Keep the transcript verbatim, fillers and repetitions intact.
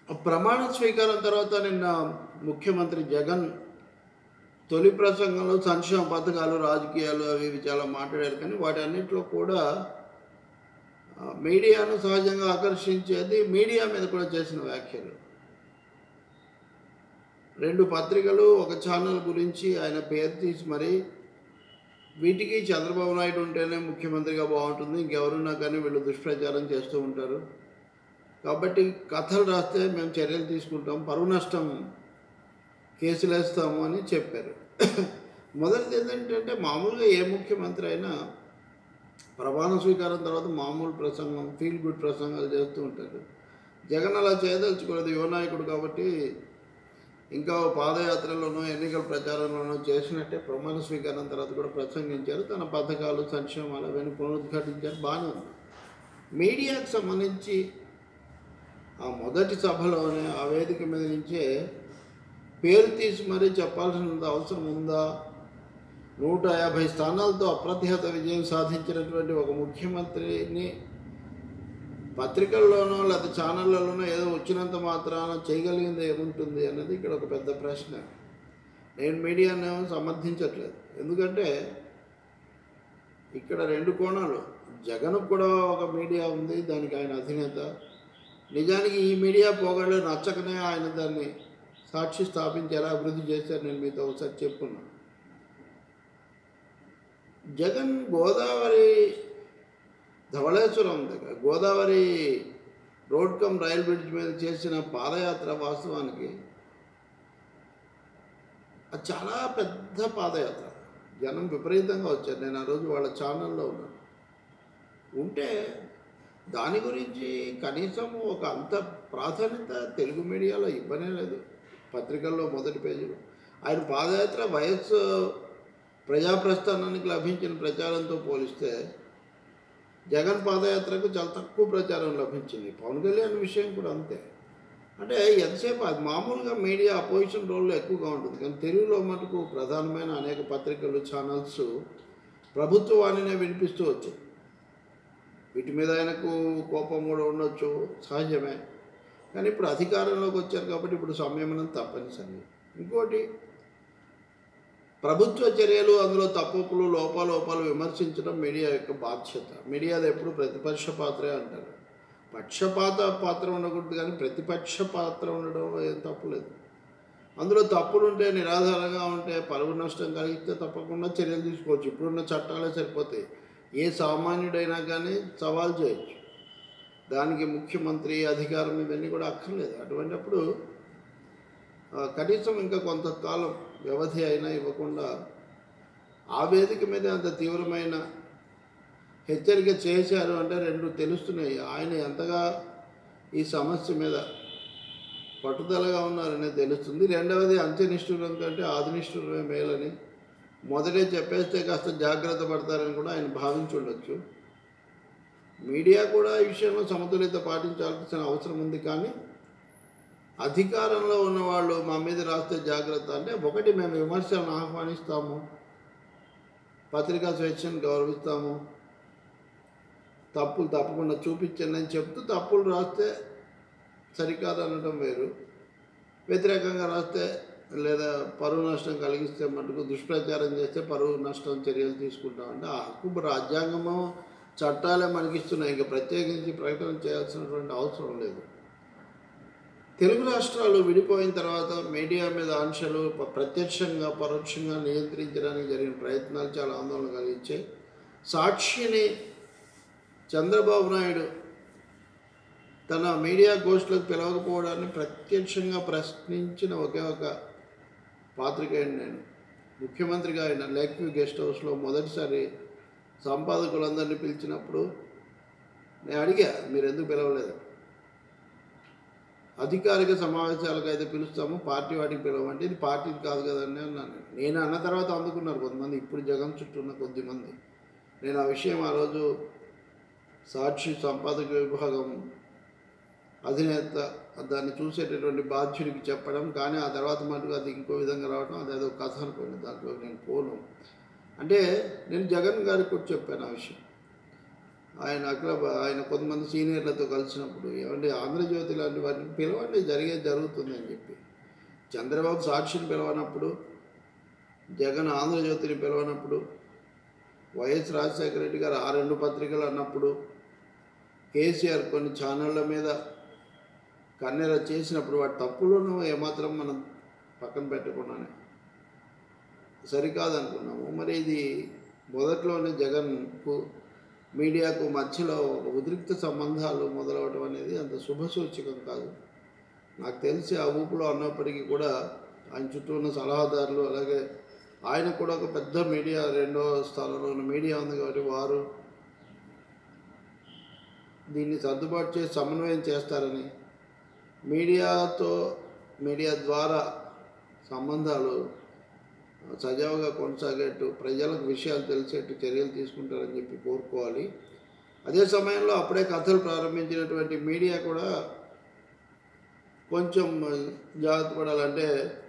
ప్రమాణ స్వీకారం తర్వాత నిన్న ముఖ్యమంత్రి జగన్ తొలి ప్రసంగంలో సంక్షేమ పథకాలు, రాజకీయాలు అవి ఇవి చాలా మాట్లాడారు. కానీ వాటన్నిటిలో కూడా ఆ, మీడియాను సహజంగా ఆకర్షించేది మీడియా మీద కూడా చేసిన వ్యాఖ్యలు. రెండు పత్రికలు, ఒక ఛానల్ గురించి ఆయన పేరు తీసి మరి వీటికి చంద్రబాబు నాయుడు ఉంటేనే ముఖ్యమంత్రిగా బాగుంటుంది, ఇంకెవరున్నా కానీ వీళ్ళు దుష్ప్రచారం చేస్తూ ఉంటారు, కాబట్టి కథలు రాస్తే మేము చర్యలు తీసుకుంటాం, పరువు నష్టం కేసులు వేస్తాము అని చెప్పారు. మొదటిది ఏంటంటే, మామూలుగా ఏ ముఖ్యమంత్రి అయినా ప్రమాణ స్వీకారం తర్వాత మామూలు ప్రసంగం, ఫీల్ గుడ్ ప్రసంగాలు చేస్తూ ఉంటారు. జగన్ అలా చేయదలుచుకోలేదు, యువ నాయకుడు కాబట్టి ఇంకా పాదయాత్రలోనూ ఎన్నికల ప్రచారంలోనూ చేసినట్టే ప్రమాణ స్వీకారం తర్వాత కూడా ప్రసంగించారు. తన పథకాలు, సంక్షేమాలు అవన్నీ పునరుద్ఘాటించారు, బాగానే ఉంది. మీడియాకు సంబంధించి ఆ మొదటి సభలోనే ఆ వేదిక మీద నుంచే పేరు తీసి మరీ చెప్పాల్సినంత అవసరం ఉందా? నూట యాభై స్థానాలతో అప్రతిహత విజయం సాధించినటువంటి ఒక ముఖ్యమంత్రిని పత్రికల్లోనో లేదా ఛానళ్ళలోనో ఏదో వచ్చినంత మాత్రాన చేయగలిగింది ఏముంటుంది అన్నది ఇక్కడ ఒక పెద్ద ప్రశ్న. నేను మీడియాను సమర్థించట్లేదు, ఎందుకంటే ఇక్కడ రెండు కోణాలు. జగన్ కూడా ఒక మీడియా ఉంది, దానికి ఆయన అధినేత. నిజానికి ఈ మీడియా పోగళ్ళు నచ్చకనే ఆయన దాన్ని సాక్షి స్థాపించి ఎలా అభివృద్ధి చేశారు నేను మీతో ఒకసారి చెప్పుకున్నాను. జగన్ గోదావరి ధవళేశ్వరం దగ్గర Godavari road cum rail bridge మీద చేసిన పాదయాత్ర వాస్తవానికి అది చాలా పెద్ద పాదయాత్ర. జనం విపరీతంగా వచ్చారు. నేను ఆ రోజు వాళ్ళ ఛానల్లో ఉన్నాను. ఉంటే దాని గురించి కనీసం ఒక అంత ప్రాధాన్యత తెలుగు మీడియాలో ఇవ్వనే లేదు. పత్రికల్లో మొదటి పేజీలో ఆయన పాదయాత్ర వయస్సు ప్రజాప్రస్థానానికి లభించిన ప్రచారంతో పోలిస్తే జగన్ పాదయాత్రకు చాలా తక్కువ ప్రచారం లభించింది. పవన్ కళ్యాణ్ విషయం కూడా అంతే. అంటే ఎంతసేపు అది మామూలుగా మీడియా అపోజిషన్ రోల్లో ఎక్కువగా ఉంటుంది, కానీ తెలుగులో మటుకు ప్రధానమైన అనేక పత్రికలు, ఛానల్స్ ప్రభుత్వాన్నే వినిపిస్తూ వచ్చాయి. వీటి మీద ఆయనకు కోపం కూడా ఉండొచ్చు, సహజమే. కానీ ఇప్పుడు అధికారంలోకి వచ్చారు కాబట్టి ఇప్పుడు సంయమనం తప్పనిసరి. ఇంకోటి, ప్రభుత్వ చర్యలు, అందులో తప్పులు, లోపాలోపాలు విమర్శించడం మీడియా యొక్క బాధ్యత. మీడియాది ఎప్పుడు ప్రతిపక్ష పాత్రే అంటారు. పక్షపాత పాత్ర ఉండకూడదు, కానీ ప్రతిపక్ష పాత్ర ఉండడం ఏం తప్పులేదు. అందులో తప్పులు ఉంటే, నిరాధారంగా ఉంటే, పరువు నష్టం కలిగితే తప్పకుండా చర్యలు తీసుకోవచ్చు. ఇప్పుడున్న చట్టాలే సరిపోతాయి. ఏ సామాన్యుడైనా కానీ సవాల్ చేయొచ్చు. దానికి ముఖ్యమంత్రి అధికారం ఇవన్నీ కూడా అక్కర్లేదు. అటువంటిప్పుడు కనీసం ఇంకా కొంతకాలం వ్యవధి అయినా ఇవ్వకుండా ఆ వేదిక మీద అంత తీవ్రమైన హెచ్చరిక చేశారు అంటే రెండు తెలుస్తున్నాయి. ఆయన ఎంతగా ఈ సమస్య మీద పట్టుదలగా ఉన్నారనే తెలుస్తుంది. రెండవది, అంత్యనిష్ఠురం కంటే ఆదినిష్ఠురమే మేలని మొదటే చెప్పేస్తే కాస్త జాగ్రత్త పడతారని కూడా ఆయన భావించి ఉండొచ్చు. మీడియా కూడా ఈ విషయంలో సమతుల్యత పాటించాల్సిన అవసరం ఉంది. కానీ అధికారంలో ఉన్నవాళ్ళు మా మీద రాస్తే జాగ్రత్త అంటే, ఒకటి, మేము విమర్శలను ఆహ్వానిస్తాము, పత్రికా స్వేచ్ఛను గౌరవిస్తాము, తప్పులు తప్పకుండా చూపించండి అని చెప్తూ తప్పులు రాస్తే సరికాదు అనడం వేరు. వ్యతిరేకంగా రాస్తే లేదా పరువు నష్టం కలిగిస్తే మటుకు, దుష్ప్రచారం చేస్తే పరువు నష్టం చర్యలు తీసుకుంటామంటే ఆ హక్కు రాజ్యాంగము, చట్టాలే మనకిస్తున్నాయి. ఇంకా ప్రత్యేకించి ప్రకటన చేయాల్సినటువంటి అవసరం లేదు. తెలుగు రాష్ట్రాలు విడిపోయిన తర్వాత మీడియా మీద ఆంక్షలు ప్రత్యక్షంగా పరోక్షంగా నియంత్రించడానికి జరిగిన ప్రయత్నాలు చాలా ఆందోళన కలిగించాయి. సాక్షిని చంద్రబాబు నాయుడు తన మీడియా గోష్ఠులకు పిలవకపోవడాన్ని ప్రత్యక్షంగా ప్రశ్నించిన ఒకే ఒక పాత్రికేయుడు నేను. ముఖ్యమంత్రిగా ఆయన లేక్ వ్యూ గెస్ట్ హౌస్లో మొదటిసారి సంపాదకులందరినీ పిలిచినప్పుడు నేను అడిగా, మీరు ఎందుకు పిలవలేదు? అధికారిక సమావేశాలకు అయితే పిలుస్తాము, పార్టీ వాటికి పిలవమంటే ఇది పార్టీకి కాదు కదండి అన్నాను. నేను అన్న తర్వాత అందుకున్నారు కొంతమంది, ఇప్పుడు జగన్ చుట్టూ ఉన్న కొద్దిమంది. నేను ఆ విషయం ఆ రోజు సాక్షి సంపాదక విభాగం అధినేత దాన్ని చూసేటటువంటి బాధ్యుడికి చెప్పడం, కానీ ఆ తర్వాత మటుకు అది ఇంకో విధంగా రావడం, అది అదో కథ అనుకోండి, దాంట్లో నేను పోను. అంటే నేను జగన్ గారికి కూడా చెప్పాను ఆ విషయం. ఆయన అక్కడ ఆయన కొంతమంది సీనియర్లతో కలిసినప్పుడు ఏమంటే ఆంధ్రజ్యోతి లాంటి వాటిని పిలవండి, జరిగేది జరుగుతుందని చెప్పి. చంద్రబాబు సాక్షిని పిలవనప్పుడు, జగన్ ఆంధ్రజ్యోతిని పిలవనప్పుడు, వైఎస్ రాజశేఖర రెడ్డి గారు ఆ రెండు పత్రికలు అన్నప్పుడు, కేసీఆర్ కొన్ని ఛానళ్ళ మీద కన్నెర చేసినప్పుడు వాటి తప్పులను ఏమాత్రం మనం పక్కన పెట్టకుండానే సరికాదనుకున్నాము. మరి ఇది మొదట్లోనే జగన్కు మీడియాకు మధ్యలో ఒక ఉద్రిక్త సంబంధాలు మొదలవడం అనేది అంత శుభసూచకం కాదు. నాకు తెలిసి ఆ ఊపులో ఉన్నప్పటికీ కూడా ఆయన చుట్టూ ఉన్న సలహాదారులు, అలాగే ఆయన కూడా ఒక పెద్ద మీడియా, రెండో స్థానంలో ఉన్న మీడియా ఉంది కాబట్టి వారు దీన్ని సర్దుబాటు చేసి సమన్వయం చేస్తారని, మీడియాతో మీడియా ద్వారా సంబంధాలు సజావుగా కొనసాగేట్టు, ప్రజలకు విషయాలు తెలిసేట్టు చర్యలు తీసుకుంటారని చెప్పి కోరుకోవాలి. అదే సమయంలో అప్పుడే కథలు ప్రారంభించినటువంటి మీడియా కూడా కొంచెం జాగ్రత్త పడాలంటే